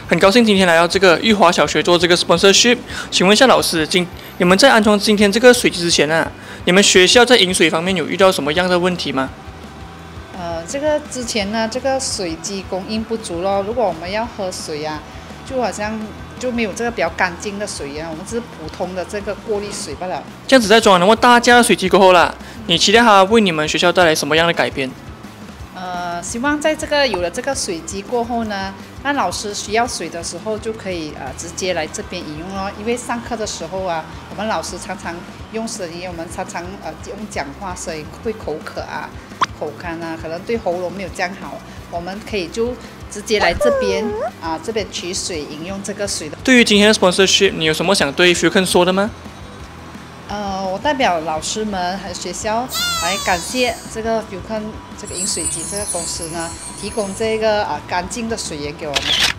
很高兴今天来到这个裕华小学做这个 sponsorship。请问一下老师，你们在安装今天这个水机之前啊，你们学校在饮水方面有遇到什么样的问题吗？ 这个之前呢，这个水机供应不足咯。如果我们要喝水啊，就好像就没有这个比较干净的水啊，我们是普通的这个过滤水罢了。 这样子在装了那么大架的水机过后啦，你期待它为你们学校带来什么样的改变？ 希望在这个有了这个水机过后呢，那老师需要水的时候就可以直接来这边饮用咯。因为上课的时候啊，我们老师常常用声音，我们常常用讲话，所以会口渴啊、口干啊，可能对喉咙没有这样好。我们可以就直接来这边这边取水饮用这个水的。 对于今天的 sponsorship， 你有什么想对 Fuken 说的吗？ 我代表老师们和学校来感谢这个 Fuken 这个饮水机这个公司呢，提供这个干净的水源给我们。